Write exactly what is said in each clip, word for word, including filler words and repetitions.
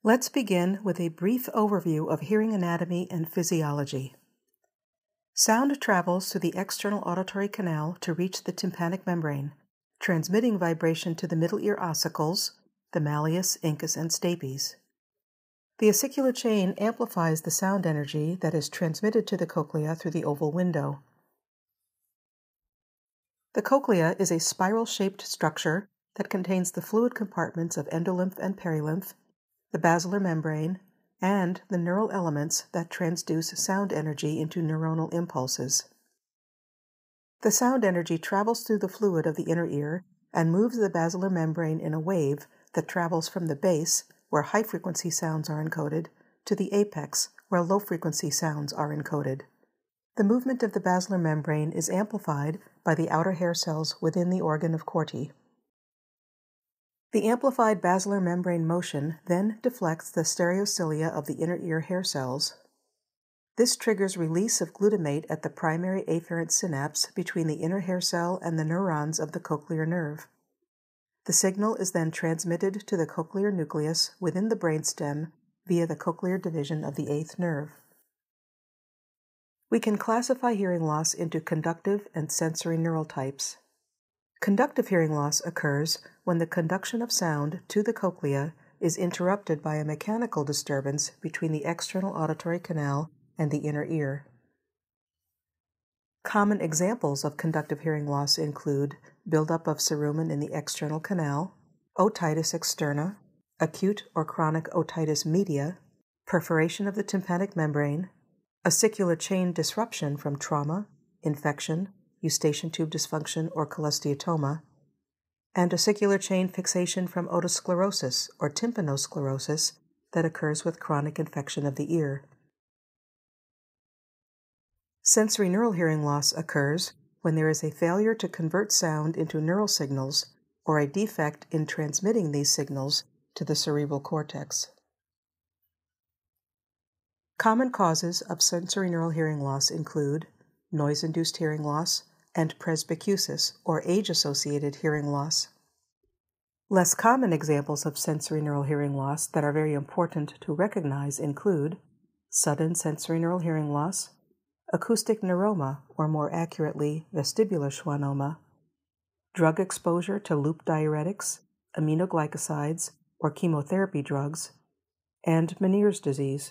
Let's begin with a brief overview of hearing anatomy and physiology. Sound travels through the external auditory canal to reach the tympanic membrane, transmitting vibration to the middle ear ossicles, the malleus, incus, and stapes. The ossicular chain amplifies the sound energy that is transmitted to the cochlea through the oval window. The cochlea is a spiral-shaped structure that contains the fluid compartments of endolymph and perilymph, the basilar membrane, and the neural elements that transduce sound energy into neuronal impulses. The sound energy travels through the fluid of the inner ear and moves the basilar membrane in a wave that travels from the base, where high-frequency sounds are encoded, to the apex, where low-frequency sounds are encoded. The movement of the basilar membrane is amplified by the outer hair cells within the organ of Corti. The amplified basilar membrane motion then deflects the stereocilia of the inner ear hair cells. This triggers release of glutamate at the primary afferent synapse between the inner hair cell and the neurons of the cochlear nerve. The signal is then transmitted to the cochlear nucleus within the brainstem via the cochlear division of the eighth nerve. We can classify hearing loss into conductive and sensory neural types. Conductive hearing loss occurs when the conduction of sound to the cochlea is interrupted by a mechanical disturbance between the external auditory canal and the inner ear. Common examples of conductive hearing loss include buildup of cerumen in the external canal, otitis externa, acute or chronic otitis media, perforation of the tympanic membrane, ossicular chain disruption from trauma, infection, eustachian tube dysfunction or cholesteatoma, and ossicular chain fixation from otosclerosis or tympanosclerosis that occurs with chronic infection of the ear. Sensory neural hearing loss occurs when there is a failure to convert sound into neural signals or a defect in transmitting these signals to the cerebral cortex. Common causes of sensory neural hearing loss include noise-induced hearing loss and presbycusis, or age-associated hearing loss. Less common examples of sensory neural hearing loss that are very important to recognize include sudden sensory neural hearing loss, acoustic neuroma, or more accurately, vestibular schwannoma, drug exposure to loop diuretics, aminoglycosides, or chemotherapy drugs, and Meniere's disease.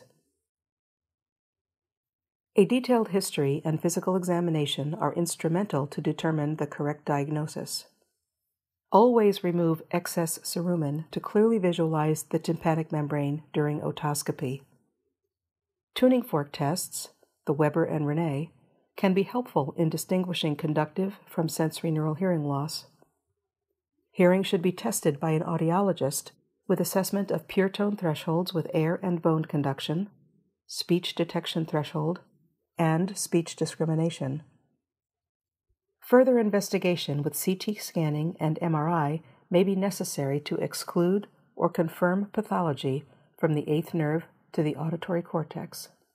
A detailed history and physical examination are instrumental to determine the correct diagnosis. Always remove excess cerumen to clearly visualize the tympanic membrane during otoscopy. Tuning fork tests, the Weber and Rene, can be helpful in distinguishing conductive from sensory neural hearing loss. Hearing should be tested by an audiologist with assessment of pure tone thresholds with air and bone conduction, speech detection threshold, and speech discrimination. Further investigation with C T scanning and M R I may be necessary to exclude or confirm pathology from the eighth nerve to the auditory cortex.